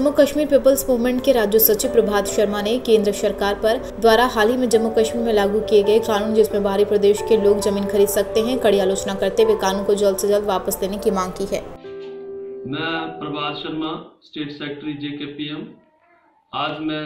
Jammu Kashmir people's movement के राज्य सचिव प्रभात शर्मा ने केंद्र सरकार पर द्वारा हाल ही में जम्मू कश्मीर में लागू किए गए कानून जिसमें बाहरी प्रदेश के लोग जमीन खरीद सकते हैं, कड़ी आलोचना करते हुए कानून को जल्द से जल्द वापस लेने की मांग की है। मैं Prabhat Sharma, state secretary JKPM, आज मैं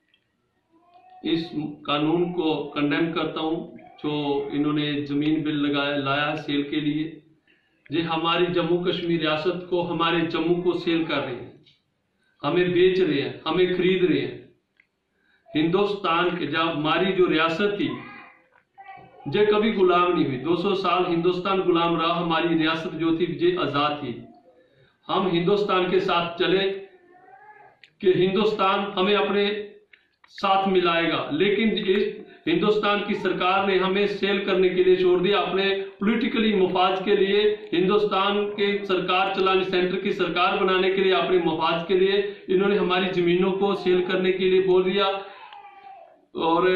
इस कानून को कंडेम करता हूं जो इन्होंने जमीन बिल लाया सेल के लिए। ये हमारी जम्मू कश्मीर रियासत को, हमारे जम्मू को सेल कर रहे हैं, हमें बेच रहे हैं, हमें खरीद रहे हैं। हिंदुस्तान के जब हमारी जो रियासत थी ये कभी गुलाम नहीं हुई, 200 साल हिंदुस्तान गुलाम रहा, हमारी रियासत जो थी ये आजाद थी। हम हिंदुस्तान के साथ चले कि हिंदुस्तान हमें अपने साथ मिलाएगा, लेकिन इस हिंदुस्तान की सरकार ने हमें सेल करने के लिए छोड़ दिया। अपने पॉलिटिकली मफाज के लिए, हिंदुस्तान के सरकार चलाने, सेंटर की सरकार बनाने के लिए, अपने मफाज के लिए इन्होंने हमारी जमीनों को सेल करने के लिए बोल दिया। और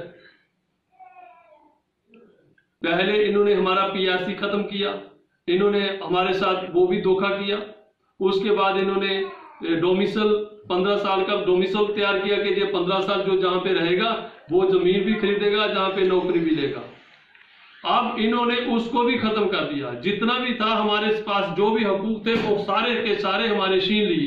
पहले इन्होंने हमारा PRC खत्म किया, इन्होंने हमारे साथ वो भी धोखा किया। उसके बाद इन्होंने डोमिसल 15 साल का डोमिसल तैयार किया कि ये 15 साल जो जहां पे रहेगा वो जमीन भी खरीदेगा, जहां पे नौकरी भी लेगा। अब इन्होंने उसको भी खत्म कर दिया। जितना भी था हमारे पास, जो भी हकूक थे वो सारे के सारे हमारे छीन लिए।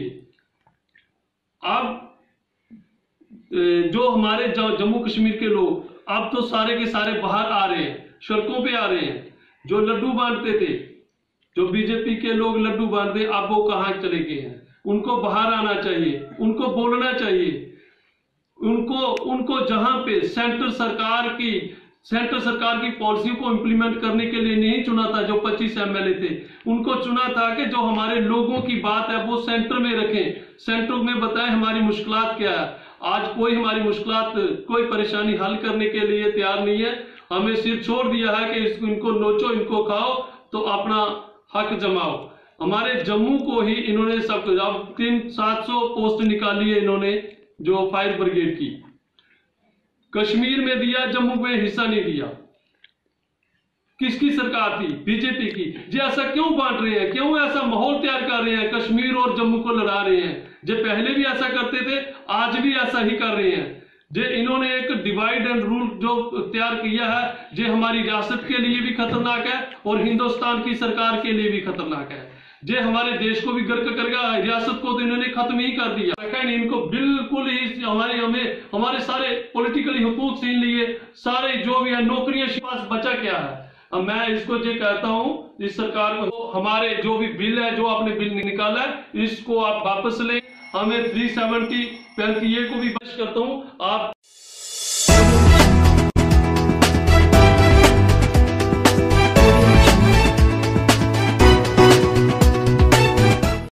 अब जो हमारे जम्मू कश्मीर के लोग अब तो सारे के सारे बाहर आ रहे हैं, सड़कों पे आ रहे हैं। जो लड्डू बांटते थे, जो BJP के लोग लड्डू बांटते, अब वो कहां चले गए हैं। उनको बाहर आना चाहिए, उनको बोलना चाहिए। उनको जहां पे सेंटर सरकार की पॉलिसी को इंप्लीमेंट करने के लिए नहीं चुना था, जो 25 MLA थे, उनको चुना था कि जो हमारे लोगों की बात है वो सेंटर में रखें, सेंटर में बताएं हमारी मुश्किलात क्या है। आज कोई हमारी मुश्किलात, कोई परेशानी हल करने के लिए तैयार नहीं है। हमें सिर्फ छोड़ दिया है कि इनको नोचो, इनको खाओ, तो अपना हक जमाओ। हमारे जम्मू को ही इन्होंने सब कुछ, अब 700 पोस्ट निकाली है इन्होंने, जो फायर ब्रिगेड की कश्मीर में दिया, जम्मू में हिस्सा नहीं दिया। किसकी सरकार थी? BJP की। जी ऐसा क्यों बांट रहे हैं, क्यों ऐसा माहौल तैयार कर रहे हैं, कश्मीर और जम्मू को लड़ा रहे हैं? जो पहले भी ऐसा करते थे, आज भी ऐसा ही कर रहे हैं। जो इन्होंने एक डिवाइड एंड रूल जो तैयार किया है, जो हमारी रियासत के लिए भी खतरनाक है और हिंदुस्तान की सरकार के लिए भी खतरनाक है। जे हमारे देश को भी गर्क करेगा, रियासत को तो इन्होंने खत्म ही कर दिया। इनको बिल्कुल ही हमारे सारे पॉलिटिकली हुकूक छीन लिए, सारे जो भी है नौकरियां पास बचा क्या है। अब मैं इसको ये कहता हूं, इस सरकार को हमारे जो भी बिल है, जो आपने बिल निकाला है, इसको आप वापस लें। हमें 370 को भी बच करता हूं आप